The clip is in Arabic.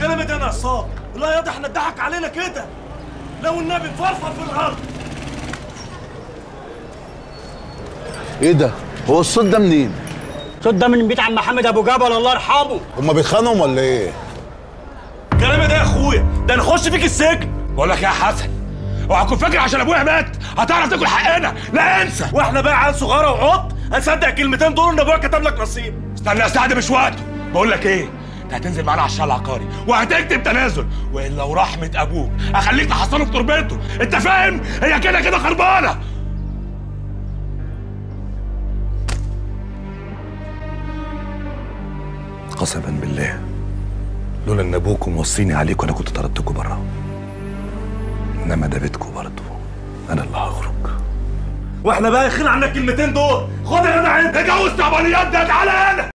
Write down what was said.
كلام ده يا نصاب. لا ياض احنا اتضحك علينا كده. لو النبي فرفر في الارض. ايه ده؟ هو الصوت ده منين؟ الصوت ده من بيت عم محمد ابو جبل الله يرحمه. هما بيتخانقوا ولا ايه؟ كلام ده يا اخويا، ده نخش فيك السجن. بقول لك يا حسن، اوعى تكون فاكر عشان ابويا مات هتعرف تاكل حقنا، لا انسى. واحنا بقى عيال صغيره وعط هنصدق الكلمتين دول ان ابويا كتب لك نصيب. استنى يا سعد مش وقته. بقول لك ايه، انت هتنزل معانا على الشارع العقاري وهتكتب تنازل، والا ورحمه ابوك اخليك تحصله في تربته، انت فاهم؟ هي كده كده خربانه. قسما بالله لولا ان ابوكم موصيني عليكم انا كنت طردتكم بره، انما ده بيتكم برضه، انا اللي هخرج. واحنا بقى يخين عنا الكلمتين دول. خد يا جدع انت. اتجوز تعبانيات ده، تعالى هنا.